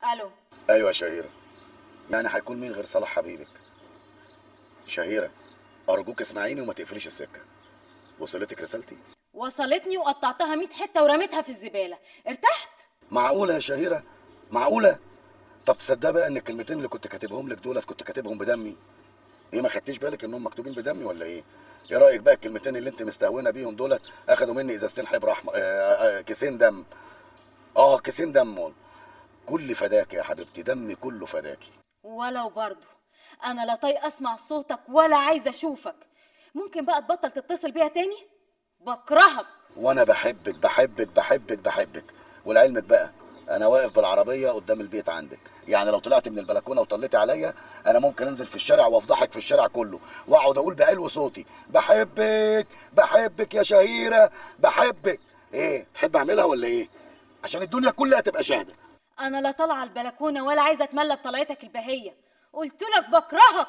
الو. ايوه يا شهيره. يعني هيكون مين غير صلاح حبيبك؟ شهيره ارجوك اسمعيني وما تقفليش السكه. وصلتك رسالتي؟ وصلتني وقطعتها 100 حته ورميتها في الزباله. ارتحت؟ معقوله يا شهيره؟ معقوله؟ طب تصدق بقى ان الكلمتين اللي كنت كاتبهم لك دولت كنت كاتبهم بدمي؟ ايه ما خدتيش بالك انهم مكتوبين بدمي ولا ايه؟ ايه رايك بقى الكلمتين اللي انت مستهونه بيهم دولت اخدوا مني ازازتين حبر احمر، كيسين دم. كيسين دم. كل فداك يا حبيبتي، دمي كله فداكي. ولو برضه انا لا طايقه اسمع صوتك ولا عايزه اشوفك. ممكن بقى تبطل تتصل بيها تاني؟ بكرهك. وانا بحبك بحبك بحبك بحبك. ولعلمك بقى انا واقف بالعربيه قدام البيت عندك، يعني لو طلعت من البلكونه وطليتي عليا انا ممكن انزل في الشارع وافضحك في الشارع كله واقعد اقول بعلو صوتي بحبك بحبك يا شهيره بحبك. ايه تحب اعملها ولا ايه؟ عشان الدنيا كلها تبقى شاهده. انا لا طالعه البلكونه ولا عايزه اتملى بطلعتك البهيه. قلت لك بكرهك.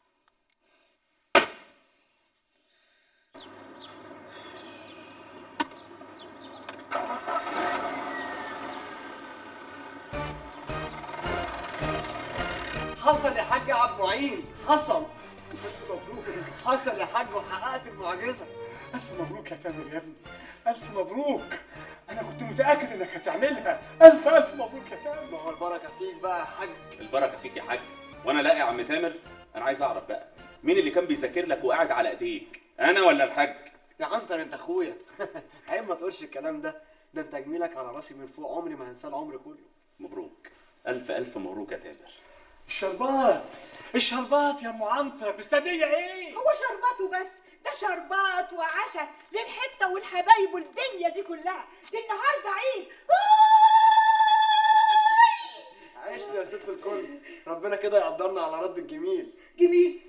حصل يا حاج عبد المعين، حصل. ألف مبروك. حصل يا حاج وحققت المعجزة. ألف مبروك يا تامر يا ابني، ألف مبروك. أنا كنت متأكد إنك هتعملها. ألف ألف مبروك يا تامر. ما هو البركة فيك بقى يا حاج. البركة فيك يا حاج. وأنا لا يا عم تامر، أنا عايز أعرف بقى مين اللي كان بيذاكر لك وقاعد على إيديك؟ أنا ولا الحاج؟ يا عنتر أنت أخويا. عيب ما تقولش الكلام ده، ده أنت جميلك على راسي من فوق، عمري ما هنساه العمر كله. مبروك، ألف ألف مبروك يا تامر. الشربات الشربات يا ام عنتر، مستنيه ايه؟ هو شربات وبس؟ ده شربات وعشاء للحته والحبايب والدنيا دي كلها. دي النهارده عيد. عشت يا ست الكل، ربنا كده يقدرنا على رد الجميل. جميل